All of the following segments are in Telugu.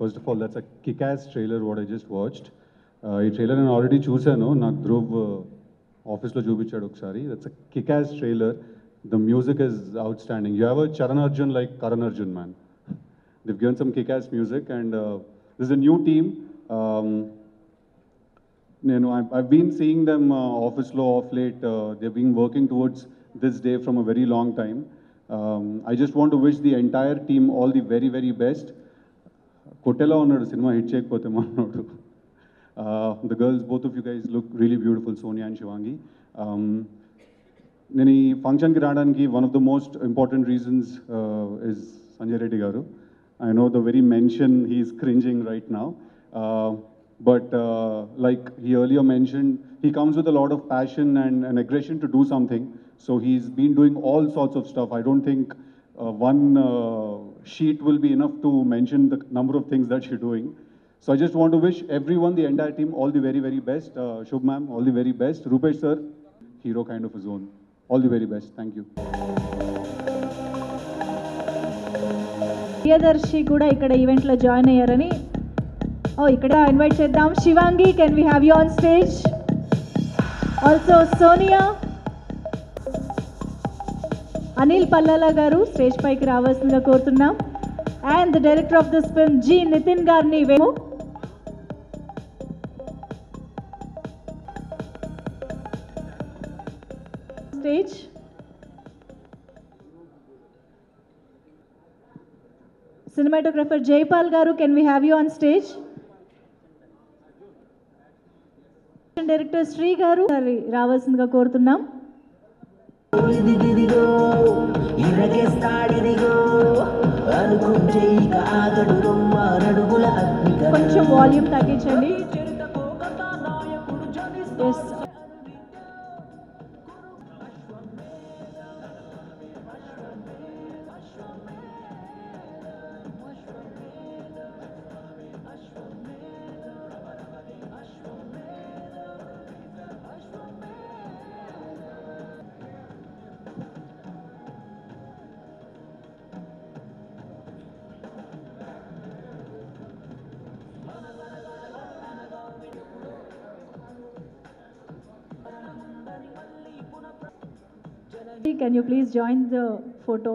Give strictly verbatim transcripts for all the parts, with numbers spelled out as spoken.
First of all, that's a kick-ass trailer what I just watched. Uh, ఈ ట్రైలర్ నేను ఆల్రెడీ చూశాను, నాకు ధ్రువ్ ఆఫీస్లో చూపించాడు ఒకసారి. That's a kick-ass trailer. The music is outstanding. You have a Charan Arjun like Karan Arjun, man. They've given some kick-ass music, and uh, this is a new team. Um, you know, I've, I've been seeing them uh, office law off late. Uh, they've been working towards this day from a very long time. Um, I just want to wish the entire team all the very, very best. Kotela unnadu cinema hit cheyakapothe mannadu. The girls, both of you guys look really beautiful, Sonia and Shivangi. Um, నేను ఈ ఫంక్షన్కి రావడానికి one of the most important reasons is Sanjay Reddy గారు. I know the very mention he is cringing right now, but like he earlier mention, he comes with a lot of passion and and aggression to do something. So he's been doing all sorts of stuff. I don't think one uh, sheet will be enough to mention the number of things that she's doing. So I just want to wish everyone, the entire team, all the very, very best. Uh, Shubh ma'am, all the very best. Rupesh sir, hero kind of his own. All the very best. Thank you. Priyadarshi కూడా ఇక్కడ ఈవెంట్లో జాయిన్ అయ్యారని, ఓ ఇక్కడ ఇన్వైట్ చేద్దాం. Shivangi, can we have you on stage? Also Sonia, Anil Pallala గారు స్టేజ్ పైకి రావాల్సిందిగా కోరుతున్నాం. And the director of this film G Nitin గారిని వేము స్టేజ్. సినిమాటోగ్రఫర్ జైపాల్ గారు, can we have you on stage? Director Shri గారు రావాల్సిందిగా కోరుతున్నాం. కొంచెం వాల్యూమ్ తగ్గించండి. Yes, can you please join the photo?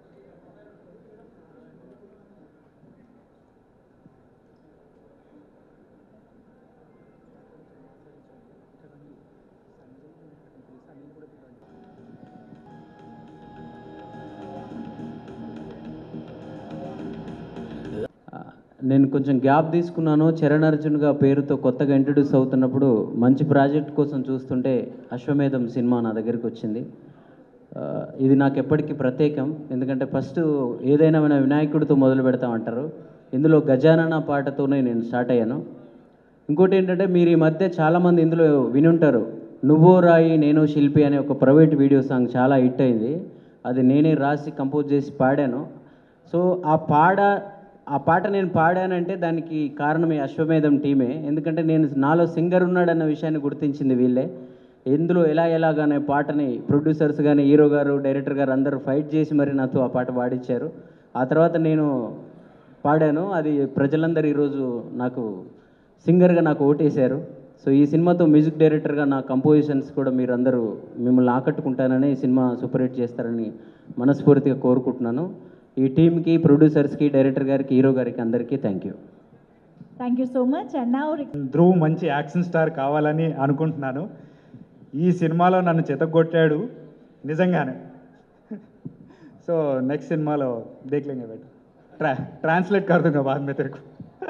నేను కొంచెం గ్యాప్ తీసుకున్నాను. చరణ్ అర్జున్గా పేరుతో కొత్తగా ఇంట్రడ్యూస్ అవుతున్నప్పుడు మంచి ప్రాజెక్ట్ కోసం చూస్తుంటే అశ్వమేధం సినిమా నా దగ్గరికి వచ్చింది. ఇది నాకు ఎప్పటికీ ప్రత్యేకం, ఎందుకంటే ఫస్ట్ ఏదైనా మన వినాయకుడితో మొదలు పెడతామంటారు. ఇందులో గజానన పాటతోనే నేను స్టార్ట్ అయ్యాను. ఇంకోటి ఏంటంటే, మీరు ఈ మధ్య చాలామంది ఇందులో వినుంటారు, నువ్వో రాయి నేను శిల్పి అనే ఒక ప్రైవేట్ వీడియో సాంగ్ చాలా హిట్ అయింది. అది నేనే రాసి కంపోజ్ చేసి పాడాను. సో ఆ పాడ ఆ పాట నేను పాడానంటే దానికి కారణం ఈ అశ్వమేధం టీమే. ఎందుకంటే నేను నాలో సింగర్ ఉన్నాడన్న విషయాన్ని గుర్తించింది వీళ్ళే. ఇందులో ఎలా ఎలాగానే పాటని ప్రొడ్యూసర్స్ కానీ, హీరో గారు, డైరెక్టర్ గారు అందరూ ఫైట్ చేసి మరి నాతో ఆ పాట పాడించారు. ఆ తర్వాత నేను పాడాను. అది ప్రజలందరూ ఈరోజు నాకు సింగర్గా నాకు ఓటేశారు. సో ఈ సినిమాతో మ్యూజిక్ డైరెక్టర్గా నా కంపోజిషన్స్ కూడా మీరు అందరూ మిమ్మల్ని ఆకట్టుకుంటానని, ఈ సినిమా సూపర్ హిట్ చేస్తారని మనస్ఫూర్తిగా కోరుకుంటున్నాను. ఈ టీంకి, ప్రొడ్యూసర్స్కి, డైరెక్టర్ గారికి, హీరో గారికి అందరికీ thank you. Thank you so much. And now Dhruv మంచి యాక్షన్ స్టార్ కావాలని అనుకుంటున్నాను. ఈ సినిమాలో నన్ను చెతగొట్టాడు నిజంగానే. సో నెక్స్ట్ సినిమాలో దేఖ్లేంగే బేటా, ట్రా ట్రాన్స్లేట్ कर दूंगा बाद में तेरे को.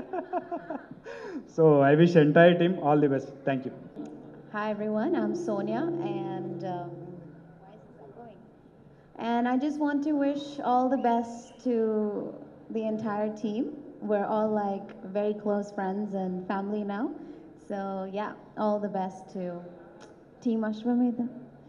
So I wish entire team all the best. Thank you. Hi everyone, I'm Sonia, and um, why is this going? And I just want to wish all the best to the entire team. We're all like very close friends and family now. So yeah, all the best to Team Ashwamedha.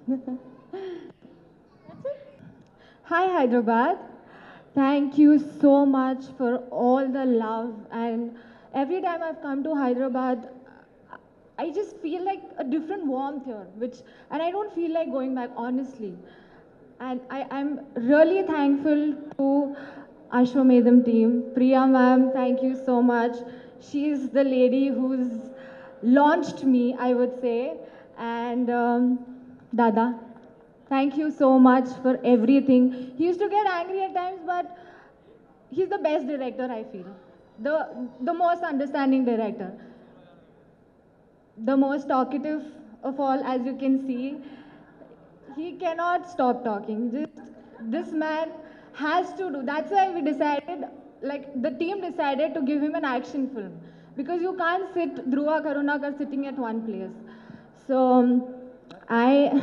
Hi Hyderabad. Thank you so much for all the love, and every time I've come to Hyderabad, I just feel like a different warmth here, which, and I don't feel like going back, honestly. And I, I'm really thankful to Ashwamedham team. Priya ma'am, thank you so much. She's the lady who's launched me, I would say. And um, Dada, thank you so much for everything. He used to get angry at times, but he's the best director, I feel. The, the most understanding director. The most talkative of all, as you can see. He cannot stop talking. Just this man has to do. That's why we decided, like the team decided to give him an action film, because you can't sit Dhruva Karunakar sitting at one place. So um, I.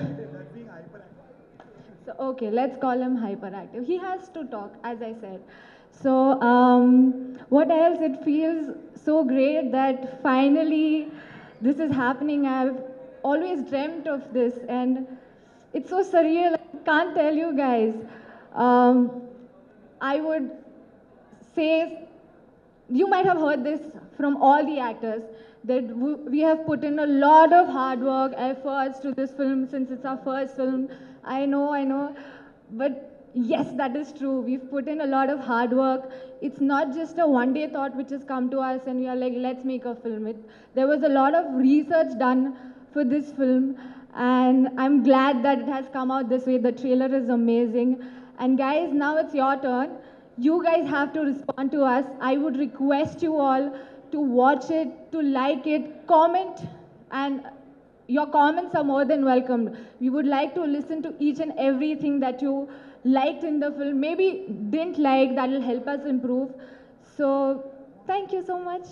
So okay, let's call him hyperactive. He has to talk, as I said. So um, what else? It feels so great that finally this is happening. I've always dreamt of this, and it's so surreal. I can't tell you guys. Um, I would say, you might have heard this from all the actors, that w- we have put in a lot of hard work, efforts to this film since it's our first film. I know, I know. But yes, that is true. We've put in a lot of hard work. It's not just a one-day thought which has come to us and we are like, let's make a film. It, there was a lot of research done for this film. And I'm glad that it has come out this way. The trailer is amazing. And guys, now it's your turn. You guys have to respond to us. I would request you all to watch it, to like it, comment, and your comments are more than welcomed. We would like to listen to each and everything that you liked in the film. Maybe didn't like, that will help us improve. So thank you so much.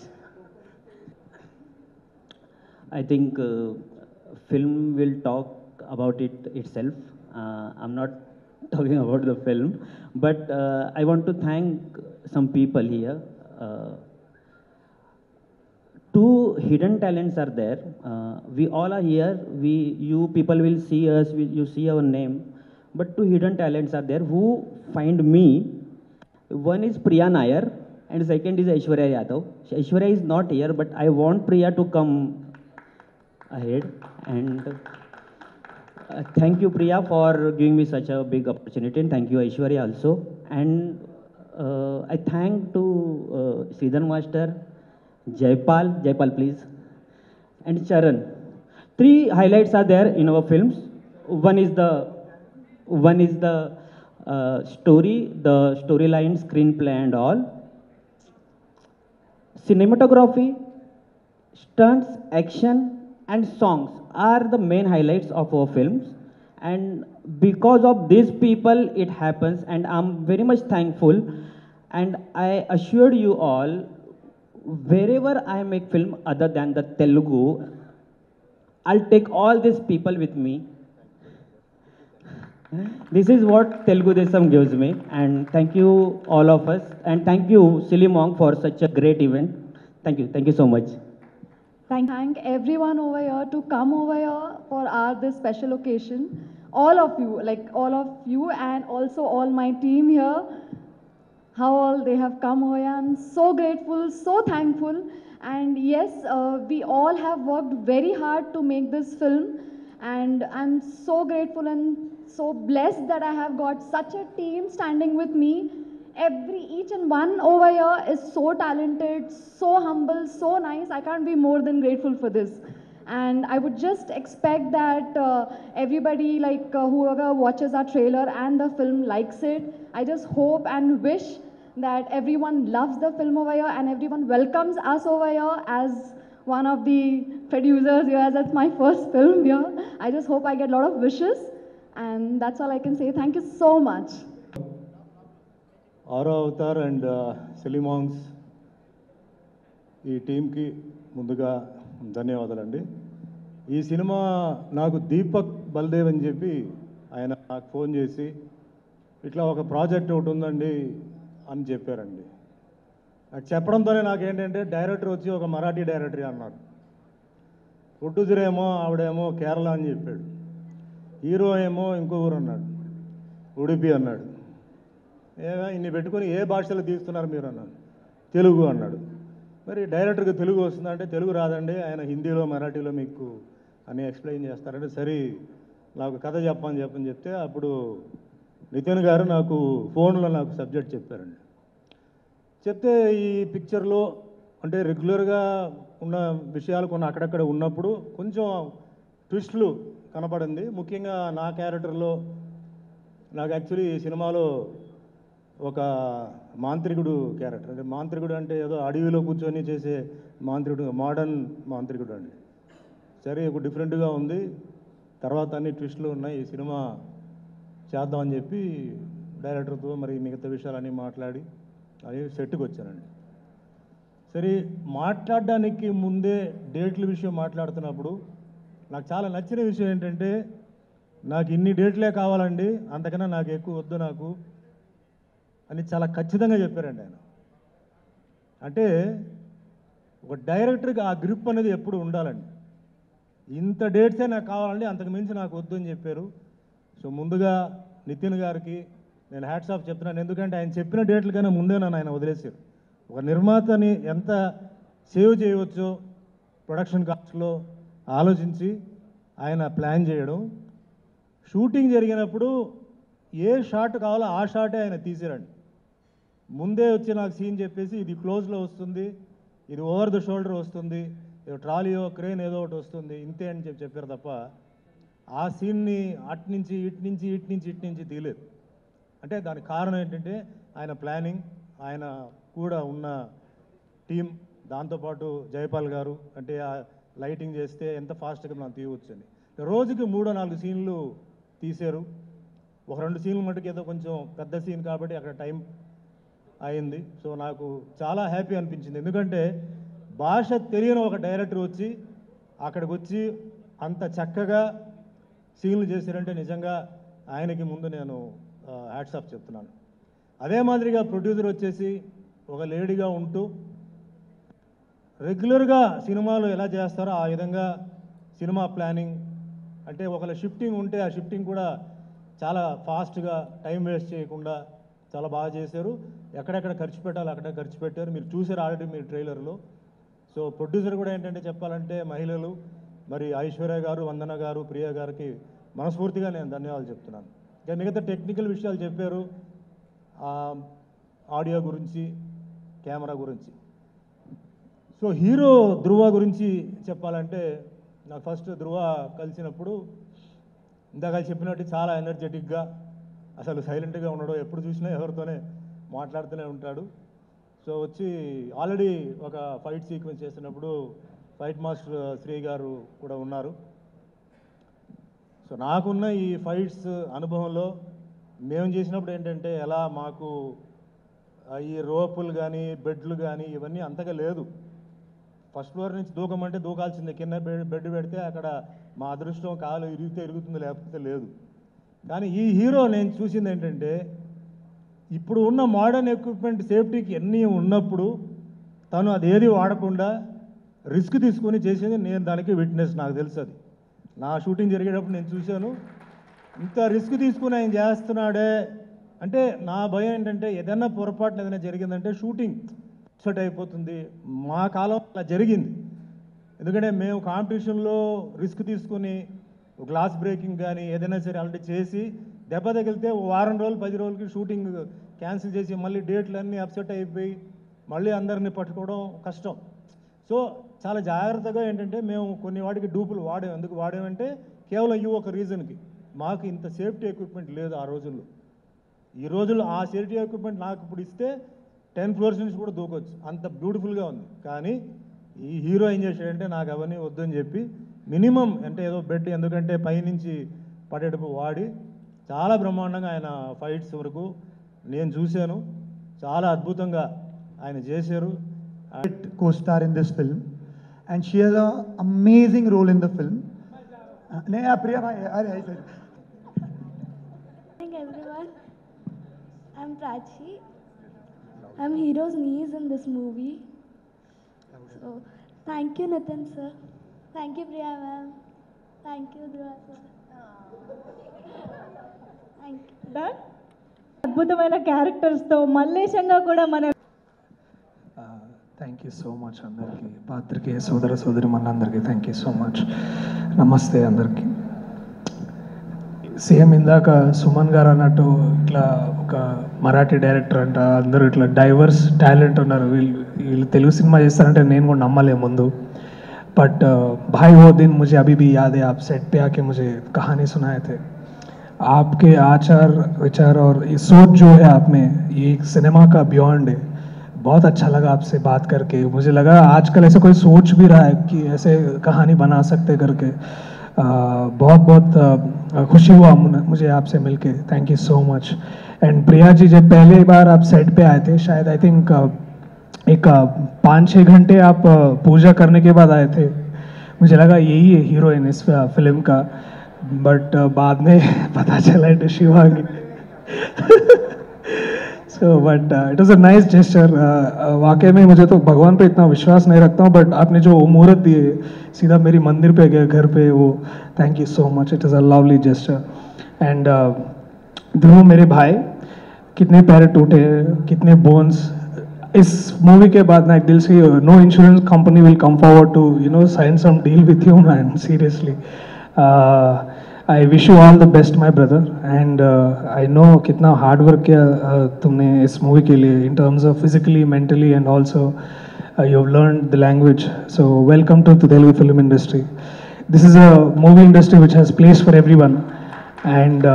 I think uh, film will talk about it itself. Uh, I'm not talking about the film, but uh, I want to thank some people here. Uh, two hidden talents are there. Uh, we all are here. We, you people will see us. We, you see our name, but two hidden talents are there who find me. One is Priya Nair, and second is Aishwarya Yadav. Aishwarya is not here, but I want Priya to come ahead. And uh, thank you, Priya, for giving me such a big opportunity, and thank you, Aishwarya, also. And uh, I thank to uh, Sridhar Master, Jaipal, Jaipal, please, and Charan. Three highlights are there in our films. One is the one is the uh, story, the storyline, screenplay, and all. Cinematography, stunts, action, and songs are the main highlights of our films. And because of these people, it happens, and I'm very much thankful. And I assure you all, wherever I make film other than the Telugu, I'll take all these people with me. This is what Telugu Desam gives me, and thank you all of us, and thank you Silly Monk for such a great event. Thank you, thank you so much. Thank, thank everyone over here to come over here for our this special occasion. All of you, like all of you, and also all my team here. How all they have come over here. I'm so grateful, so thankful. And yes, uh, we all have worked very hard to make this film. And I'm so grateful and so blessed that I have got such a team standing with me. Every, each and one over here is so talented, so humble, so nice. I can't be more than grateful for this. And I would just expect that uh, everybody, like uh, whoever watches our trailer and the film likes it. I just hope and wish that everyone loves the film over here and everyone welcomes us over here as one of the producers here, as that's my first film here. I just hope I get a lot of wishes. And that's all I can say. Thank you so much. ఆరో అవతార్ అండ్ సిలిమాంగ్స్ ఈ టీంకి ముందుగా ధన్యవాదాలండి. ఈ సినిమా నాకు దీపక్ బల్దేవ్ అని చెప్పి ఆయన నాకు ఫోన్ చేసి ఇట్లా ఒక ప్రాజెక్ట్ ఒకటి ఉందండి అని చెప్పారండి. నాకు చెప్పడంతోనే నాకేంటంటే డైరెక్టర్ వచ్చి ఒక మరాఠీ డైరెక్టర్ అన్నాడు. ప్రొడ్యూసర్ ఏమో ఆవిడేమో కేరళ అని చెప్పాడు. హీరో ఏమో ఇంకో ఊరు అన్నాడు, ఉడిపి అన్నాడు. ఏ ఇన్ని పెట్టుకొని ఏ భాషలో తీస్తున్నారు మీరు అన్నాడు. తెలుగు అన్నాడు. మరి డైరెక్టర్కి తెలుగు వస్తుందంటే తెలుగు రాదండి, ఆయన హిందీలో మరాఠీలో మీకు అని ఎక్స్ప్లెయిన్ చేస్తారంటే సరే నాకు కథ చెప్పని చెప్పని చెప్తే అప్పుడు నితిన్ గారు నాకు ఫోన్లో నాకు సబ్జెక్ట్ చెప్పారండి. చెప్తే ఈ పిక్చర్లో అంటే రెగ్యులర్గా ఉన్న విషయాలు కొన్ని అక్కడక్కడ ఉన్నప్పుడు కొంచెం ట్విస్టులు కనపడింది. ముఖ్యంగా నా క్యారెక్టర్లో నాకు యాక్చువల్లీ ఈ సినిమాలో ఒక మాంత్రికుడు క్యారెక్టర్, అంటే మాంత్రికుడు అంటే ఏదో అడవిలో కూర్చొని చేసే మాంత్రికుడు, మోడర్న్ మాంత్రికుడు అండి. సరే ఒక డిఫరెంట్గా ఉంది, తర్వాత అన్ని ట్విస్టులు ఉన్నాయి, ఈ సినిమా చేద్దామని చెప్పి డైరెక్టర్తో మరి మిగతా విషయాలన్నీ మాట్లాడి అది సెట్కి వచ్చానండి. సరే మాట్లాడడానికి ముందే డేట్ల విషయం మాట్లాడుతున్నప్పుడు నాకు చాలా నచ్చిన విషయం ఏంటంటే, నాకు ఇన్ని డేట్లే కావాలండి, అంతకన్నా నాకు ఎక్కువ వద్దు నాకు అని చాలా ఖచ్చితంగా చెప్పారండి ఆయన. అంటే ఒక డైరెక్టర్కి ఆ గ్రిప్ అనేది ఎప్పుడు ఉండాలండి. ఇంత డేట్సే నాకు కావాలండి, అంతకు మించి నాకు వద్దు అని చెప్పారు. సో ముందుగా నితిన్ గారికి నేను హ్యాట్స్ ఆఫ్ చెప్తున్నాను, ఎందుకంటే ఆయన చెప్పిన డేట్ల కన్నా ముందే నన్ను ఆయన వదిలేశారు. ఒక నిర్మాతని ఎంత సేవ్ చేయవచ్చో ప్రొడక్షన్ కాస్ట్లో ఆలోచించి ఆయన ప్లాన్ చేయడం, షూటింగ్ జరిగినప్పుడు ఏ షాట్ కావాలో ఆ షాటే ఆయన తీసారండి. ముందే వచ్చి నాకు సీన్ చెప్పేసి ఇది క్లోజ్లో వస్తుంది, ఇది ఓవర్ ద షోల్డర్ వస్తుంది, ట్రాలీయో క్రేన్ ఏదో ఒకటి వస్తుంది, ఇంతే అని చెప్పి చెప్పారు తప్ప ఆ సీన్ని అటు నుంచి ఇటు నుంచి ఇటు నుంచి ఇటు నుంచి తీయలేదు. అంటే దానికి కారణం ఏంటంటే ఆయన ప్లానింగ్, ఆయన కూడా ఉన్న టీం, దాంతోపాటు జయపాల్ గారు అంటే ఆ లైటింగ్ చేస్తే ఎంత ఫాస్ట్గా మనం తీయవచ్చు అని. రోజుకి మూడో నాలుగు సీన్లు తీశారు. ఒక రెండు సీన్లు మటుకు ఏదో కొంచెం పెద్ద సీన్ కాబట్టి అక్కడ టైం అయింది. సో నాకు చాలా హ్యాపీ అనిపించింది, ఎందుకంటే భాష తెలియని ఒక డైరెక్టర్ వచ్చి అక్కడికి వచ్చి అంత చక్కగా సీన్లు చేశారంటే నిజంగా ఆయనకి ముందు నేను హ్యాట్స్ ఆఫ్ చెప్తున్నాను. అదే మాదిరిగా ప్రొడ్యూసర్ వచ్చేసి ఒక లేడీగా ఉంటూ రెగ్యులర్గా సినిమాలు ఎలా చేస్తారో ఆ విధంగా సినిమా ప్లానింగ్, అంటే ఒకళ్ళ షిఫ్టింగ్ ఉంటే ఆ షిఫ్టింగ్ కూడా చాలా ఫాస్ట్గా టైం వేస్ట్ చేయకుండా చాలా బాగా చేశారు. ఎక్కడెక్కడ ఖర్చు పెట్టాలి అక్కడ ఖర్చు పెట్టారు, మీరు చూసారు ఆల్రెడీ మీరు ట్రైలర్లో. సో ప్రొడ్యూసర్ కూడా ఏంటంటే చెప్పాలంటే మహిళలు, మరి ఐశ్వర్య గారు, వందన గారు, ప్రియ గారికి మనస్ఫూర్తిగా నేను ధన్యవాదాలు చెప్తున్నాను. ఇంకా మిగతా టెక్నికల్ విషయాలు చెప్పారు, ఆడియో గురించి, కెమెరా గురించి. సో హీరో ధృవ గురించి చెప్పాలంటే, నాకు ఫస్ట్ ధృవ కలిసినప్పుడు ఇందాక చెప్పినట్టు చాలా ఎనర్జెటిక్గా, అసలు సైలెంట్గా ఉండడు, ఎప్పుడు చూసినా ఎవరితోనే మాట్లాడుతూనే ఉంటాడు. సో వచ్చి ఆల్రెడీ ఒక ఫైట్ సీక్వెన్స్ చేస్తున్నప్పుడు ఫైట్ మాస్టర్ శ్రీ గారు కూడా ఉన్నారు. సో నాకున్న ఈ ఫైట్స్ అనుభవంలో మేము చేసినప్పుడు ఏంటంటే ఎలా మాకు ఈ రోపులు కానీ బెడ్లు కానీ ఇవన్నీ అంతగా లేదు. ఫస్ట్ ఫ్లోర్ నుంచి దూకమంటే దూకాల్సిందే, కింద బెడ్ బెడ్ పెడితే అక్కడ మా అదృష్టం కాలు ఇరిగితే ఇరుగుతుంది, లేకపోతే లేదు. కానీ ఈ హీరో నేను చూసింది ఏంటంటే, ఇప్పుడు ఉన్న మోడర్న్ ఎక్విప్మెంట్ సేఫ్టీకి ఎన్ని ఉన్నప్పుడు తను అదేది వాడకుండా రిస్క్ తీసుకొని చేసింది నేను దానికి విట్నెస్, నాకు తెలుసు అది. నా షూటింగ్ జరిగేటప్పుడు నేను చూశాను, ఇంత రిస్క్ తీసుకుని ఆయన చేస్తున్నాడే అంటే నా భయం ఏంటంటే ఏదైనా పొరపాటున ఏదైనా జరిగిందంటే షూటింగ్ సెట్ అయిపోతుంది. మా కాలం అలా జరిగింది, ఎందుకంటే మేము కాంపిటీషన్లో రిస్క్ తీసుకుని గ్లాస్ బ్రేకింగ్ కానీ ఏదైనా సరే ఆల్రెడీ చేసి దెబ్బ తగిలితే వారం రోజులు పది రోజులకి షూటింగ్ క్యాన్సిల్ చేసి మళ్ళీ డేట్లు అన్నీ అప్సెట్ అయిపోయి మళ్ళీ అందరినీ పట్టుకోవడం కష్టం. సో చాలా జాగ్రత్తగా ఏంటంటే మేము కొన్ని వాటికి డూపులు వాడాం. ఎందుకు వాడామంటే కేవలం ఈ ఒక రీజన్కి, మాకు ఇంత సేఫ్టీ ఎక్విప్మెంట్ లేదు ఆ రోజుల్లో. ఈ రోజుల్లో ఆ సేఫ్టీ ఎక్విప్మెంట్ నాకు ఇప్పుడు ఇస్తే టెన్ ఫ్లోర్స్ నుంచి కూడా దూకొచ్చు, అంత బ్యూటిఫుల్గా ఉంది. కానీ ఈ హీరో ఏం చేశాడంటే నాకు అవన్నీ వద్దని చెప్పి మినిమం అంటే ఏదో బెడ్, ఎందుకంటే పైనుంచి పడేటప్పుడు వాడి చాలా బ్రహ్మాండంగా ఆయన ఫైట్స్ వరకు నేను చూశాను, చాలా అద్భుతంగా ఆయన చేశారు. Co-star in this film, and she has an amazing role in the film. नहीं प्रिया भाई, अरे ऐसे. Thank everyone. I'm Prachi. I'm hero's niece in this movie. So thank you Nitin sir. Thank you Priya ma'am. Thank you Dhruva sir. Thank you. అద్భుతమైన క్యారెక్టర్స్తో మల్లేశంగా కూడా మన థ్యాంక్ యూ సో మచ్ అందరికీ, పాత్రికేయ సోదర సోదరి మనందరికీ థ్యాంక్ యూ సో మచ్. నమస్తే అందరికీ. సేమ్ ఇందాక సుమన్ గారు అన్నట్టు ఇట్లా ఒక ఒక మరాఠీ డైరెక్టర్ అంట, అందరూ ఇట్లా డైవర్స్ టాలెంట్ ఉన్నారు. వీళ్ళు వీళ్ళు తెలుగు సినిమా చేస్తారంటే నేను కూడా నమ్మలే ముందు. बट भाई वो दिन मुझे अभी भी याद है, आप सेट पे आके मुझे कहानी सुनाए थे. आपके आचार विचार और ये सोच जो है आप में, ये एक सिनेमा का बियॉन्ड है. बहुत अच्छा लगा आपसे बात करके. मुझे लगा आजकल ऐसे कोई सोच भी रहा है कि ऐसे कहानी बना सकते करके. आ, बहुत बहुत आ, खुशी हुआ मुझे आपसे मिलके. Thank you so much. And Priya ji, जब पहले बार आप सेट पे आए थे, शायद आई थिंक एक पाँच छः घंटे आप पूजा करने के बाद आए थे. मुझे लगा यही है हीरोइन इस फिल्म का, बट बाद में पता चला it Shivangi. So but it was a nice gesture. वाकई में मुझे तो भगवान पे इतना विश्वास नहीं रखता हूँ, बट आपने जो मुहूर्त दिए सीधा मेरी मंदिर पे गए, घर पे, वो thank you so much. It is a lovely gesture. And Dhruv मेरे भाई, कितने पैर टूटे, कितने बोन्स. इस मूवी के बाद ना एक दिल से no insurance company will come forward to you no sign some deal with you man. Seriously I wish you all the best my brother. And I know कितना हार्ड वर्क किया uh, तुमने इस मूवी के लिए, in terms of physically, mentally, and also you have learn the language. So welcome to the Telugu film industry. This is a movie industry which has place for every one. And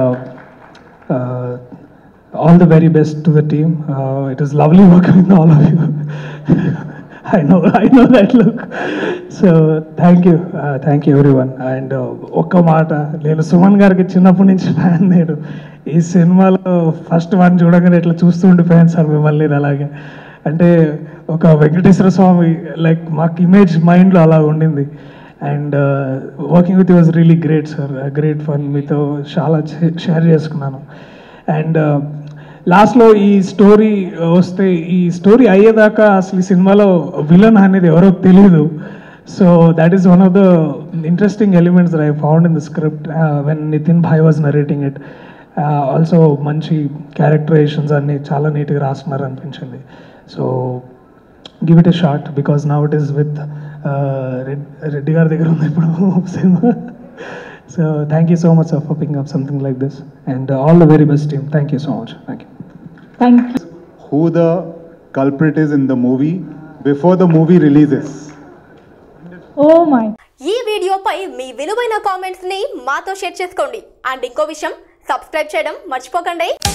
all the very best to the team. Uh, it is lovely working with all of you. I know, I know that look. So thank you, uh, thank you everyone. And ఒక్క మాట, నేను సుమన్ గారికి చిన్నప్పటి నుంచి ఫ్యాన్. నేను ఈ సినిమాలో ఫస్ట్ వన్ చూడగానే ఇట్లా చూస్తూ ఉండిపోయాను సార్ మిమ్మల్ని. అలాగే అంటే ఒక వెంకటేశ్వర స్వామి లైక్ మాకు ఇమేజ్ మైండ్లో అలా ఉండింది. And working with was really great sir, great fun. మీతో చాలా షేర్ చేసుకున్నాను. అండ్ లాస్ట్లో ఈ స్టోరీ వస్తే, ఈ స్టోరీ అయ్యేదాకా అసలు ఈ సినిమాలో విలన్ అనేది ఎవరో తెలీదు. So that is one of the interesting elements that I found in the script when Nithin bhai was narrating it. Also మంచి క్యారెక్టరైజేషన్స్ అన్ని చాలా నీట్గా రాస్తున్నారు అనిపించింది. So give it a shot because now it is with Reddy గారి దగ్గర ఉంది ఇప్పుడు సినిమా. So thank you so much sir for picking up something like this, and uh, all the very best team. Thank you so much. Thank you. Thank you. Who the culprit is in the movie before the movie releases. Oh my. ఈ వీడియోపై మీ విలువైన కామెంట్స్ ని మాతో షేర్ చేసుకోండి. అండ్ ఇంకో విషయం, సబ్స్క్రైబ్ చేయడం మర్చిపోకండి.